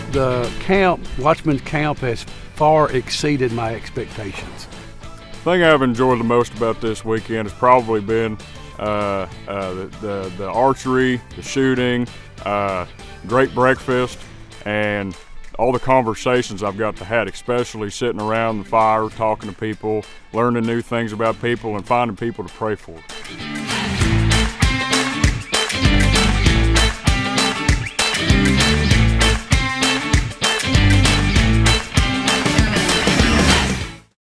the camp, Watchmen camp, has far exceeded my expectations. The thing I've enjoyed the most about this weekend has probably been the archery, the shooting, great breakfast, and all the conversations I've got to have, especially sitting around the fire, talking to people, learning new things about people, and finding people to pray for.